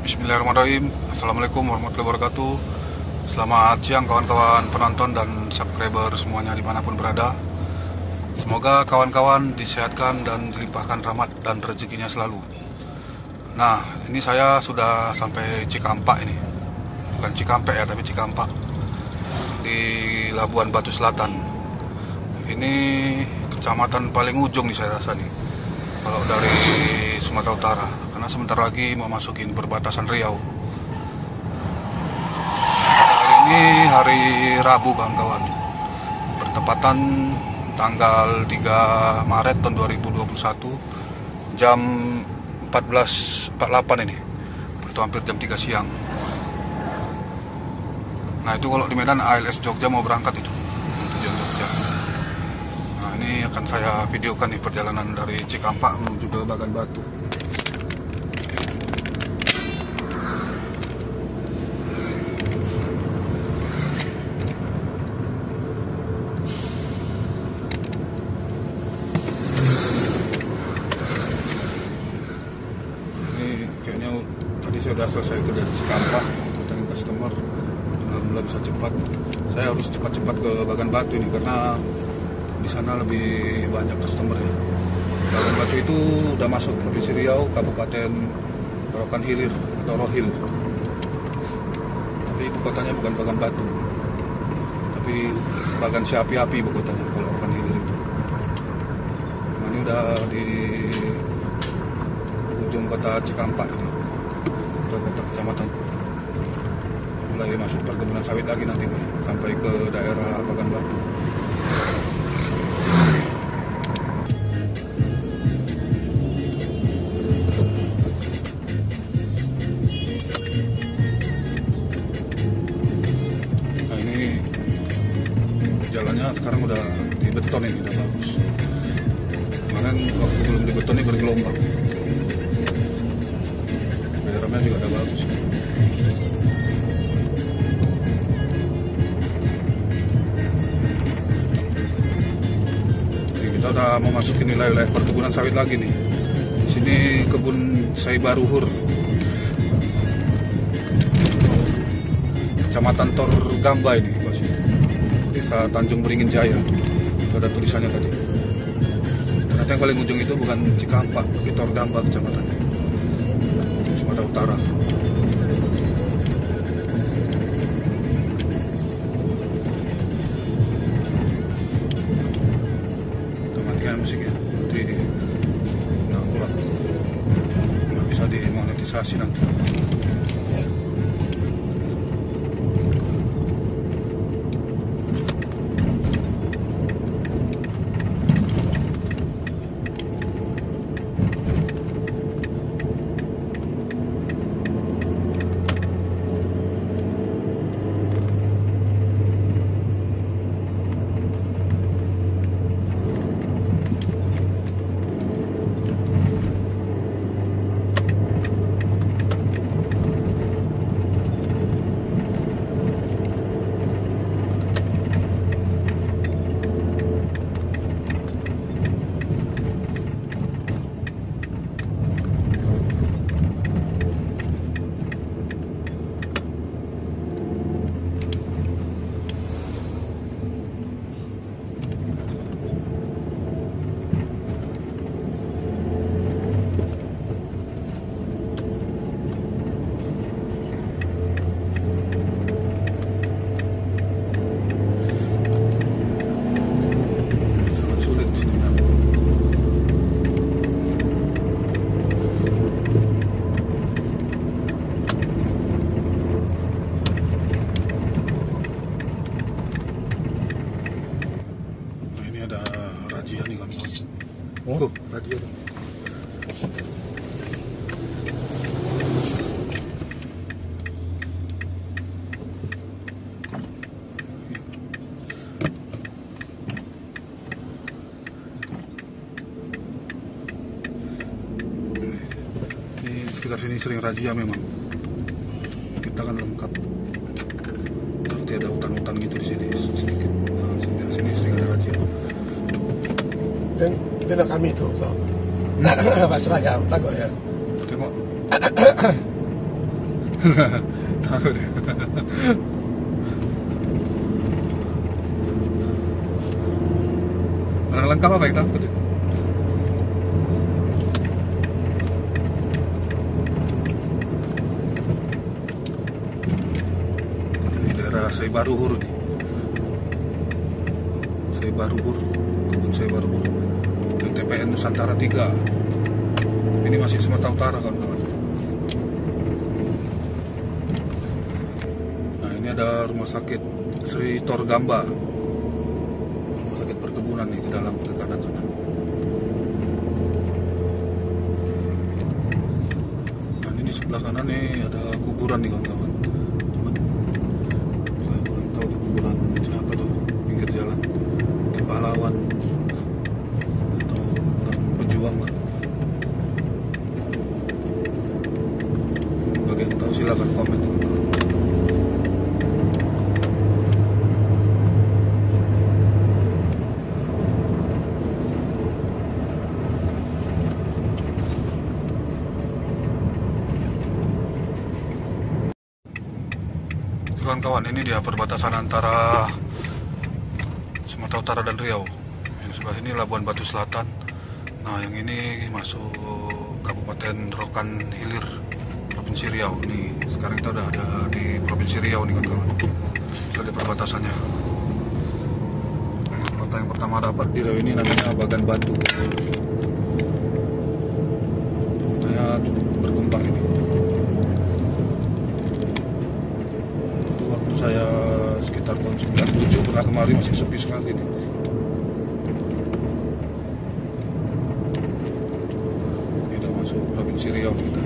Bismillahirrahmanirrahim. Assalamualaikum warahmatullahi wabarakatuh. Selamat siang kawan-kawan penonton dan subscriber semuanya dimanapun berada. Semoga kawan-kawan disehatkan dan dilimpahkan rahmat dan rezekinya selalu. Nah, ini saya sudah sampai Cikampak ini. Bukan Cikampek ya, tapi Cikampak. Di Labuan Batu Selatan. Ini kecamatan paling ujung nih saya rasa nih. Kalau dari Sumatera Utara, karena sebentar lagi mau masukin perbatasan Riau. Hari ini hari Rabu kawan-kawan, bertepatan tanggal 3 Maret tahun 2021, jam 14.48 ini, itu hampir jam 3 siang. Nah itu kalau di Medan ALS Jogja mau berangkat itu, tujuan Jogja. Nah ini akan saya videokan nih perjalanan dari Cikampak menuju ke Bagan Batu. Ini kayaknya tadi saya sudah selesai kerja di Cikampak, datangin customer, alhamdulillah bisa cepat. Saya harus cepat-cepat ke Bagan Batu ini karena di sana lebih banyak customer ya. Bagan Batu itu udah masuk Provinsi Riau, Kabupaten Rokan Hilir atau Rohil. Tapi ibu kotanya bukan Bagan Batu, tapi Bagan Si Api-Api ibu kotanya kalau Rokan Hilir itu. Nah ini udah di ujung kota Cikampak ini, kota kecamatan. Mulai masuk perkebunan sawit lagi nanti nih, sampai ke daerah Bagan Batu. Nah ini jalannya sekarang udah dibeton ini, udah bagus. Kemarin waktu belum dibeton ini bergelombang. Daerahnya juga udah bagus. Kita udah mau masukin wilayah perkebunan sawit lagi nih. Di sini kebun Saibaruhur, Kecamatan Tor Gamba ini, Desa Tanjung Beringin Jaya. Itu ada tulisannya tadi. Ternyata yang paling ujung itu bukan Cikampak, tapi Tor Gamba kecamatannya, Sumatera Utara. Musiknya nanti nggak bisa dimonetisasi nanti. Razia nih kawan-kawan. Tuh, razia tuh. Ini sekitar sini sering razia memang. Kita kan lengkap. Seperti ada hutan-hutan gitu di sini sedikit. Nah, sini sering ada razia. Dan kami itu, Pak Seragam, takut ya. Tengok. Takut ya. Orang lengkap apa yang takut ya? Ini daerah Saibaruhur nih. Saibaruhur, kebun Saibaruhur. Yang TPN Nusantara 3. Ini masih Sumatera Utara kawan-kawan. Nah ini ada rumah sakit Sri Torgamba, rumah sakit perkebunan nih di dalam ke kanan sana. Nah ini di sebelah sana nih ada kuburan nih kawan-kawan. Cuman kurang tahu di kuburan siapa tuh, pinggir jalan, mungkin pahlawan atau orang pejuang lah. Bagi yang tahu silakan komen. Kawan-kawan, ini dia perbatasan antara Sumatera Utara dan Riau. Yang sebelah ini Labuan Batu Selatan. Nah yang ini masuk Kabupaten Rokan Hilir, Provinsi Riau. Nih sekarang kita udah ada di Provinsi Riau nih kawan-kawan. Itu ada perbatasannya. Nah, kota yang pertama dapat di Riau ini namanya Bagan Batu. Kotanya cukup berkembang ini. Saya sekitar tahun 97 pernah kemari, masih sepi sekali nih. Ini udah masuk Provinsi Riau kita.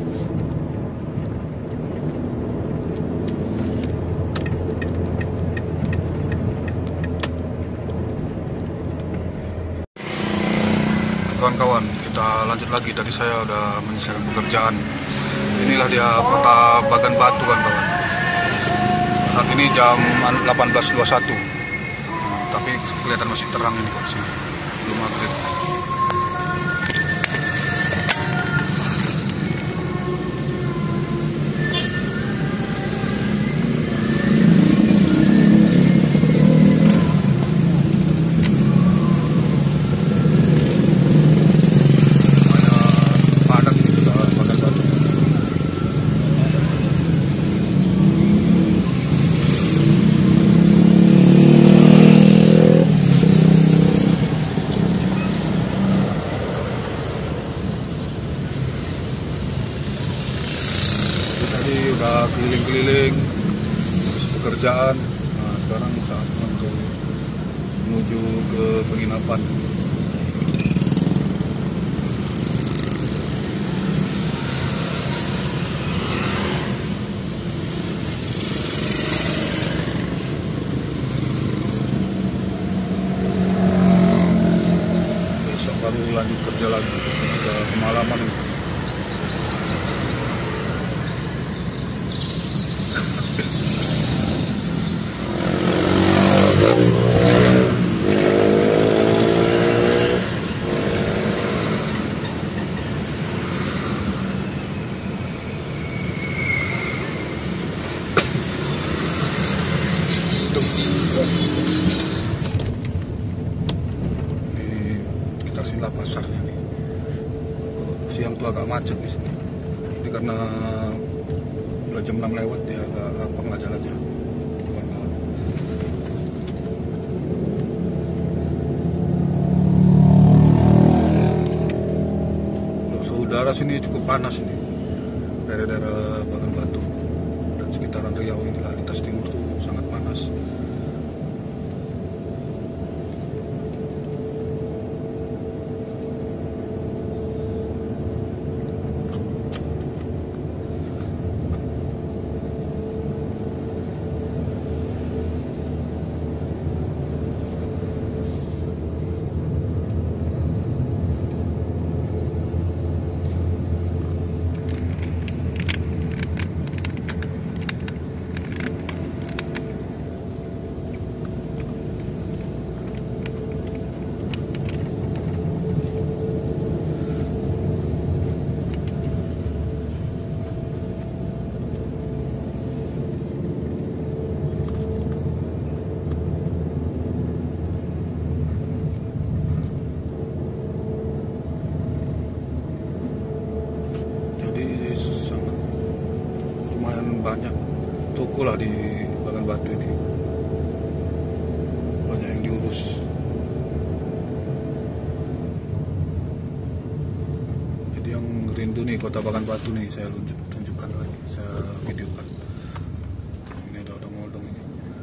Kawan-kawan, kita lanjut lagi. Tadi saya udah menyelesaikan pekerjaan. Inilah dia kota Bagan Batu kawan-kawan. Saat ini jam 18.21, tapi kelihatan masih terang ini kok sini, belum maghrib. Tadi udah keliling-keliling pekerjaan. Nah sekarang saatnya untuk menuju ke penginapan. Besok baru lanjut kerja lagi. Udah kemalaman ini. Ini kita sini pasarnya nih. Siang tuh agak macet di sini. Ini karena udah jam 6 lewat ya, agak lapang lah jalannya. Kawan-kawan. Suhu udara sini cukup panas ini. Daerah-daerah Bagan Batu dan sekitaran Riau inilah, lintas timur tuh sangat panas. banyak toko lah di Bagan Batu ini, banyak yang diurus. Jadi yang rindu nih kota Bagan Batu nih, saya tunjukkan lagi, saya videokan. Ini ada odong-odong ini.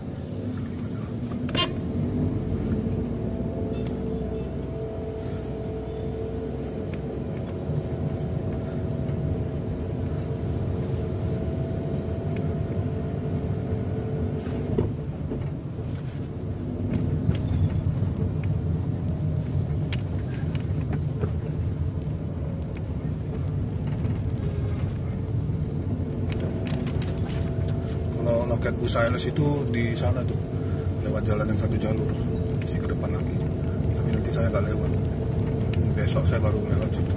Kalau loket Bus Airlines itu di sana tuh, lewat jalan yang satu jalur, masih ke depan lagi. Tapi nanti saya nggak lewat. Besok saya baru lewat situ.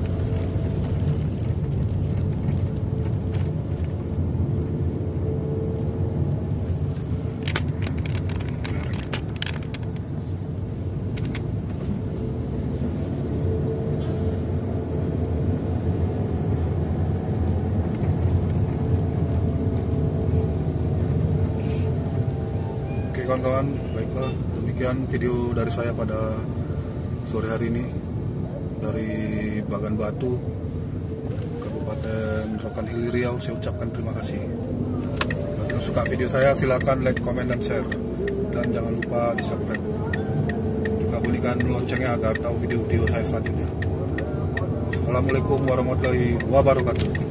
Kawan-kawan, baiklah, demikian video dari saya pada sore hari ini dari Bagan Batu, Kabupaten Rokan Hilir Riau. Saya ucapkan terima kasih. Bagi yang suka video saya, silakan like, komen, dan share, dan jangan lupa di subscribe. Juga bunyikan loncengnya agar tahu video-video saya selanjutnya. Assalamualaikum warahmatullahi wabarakatuh.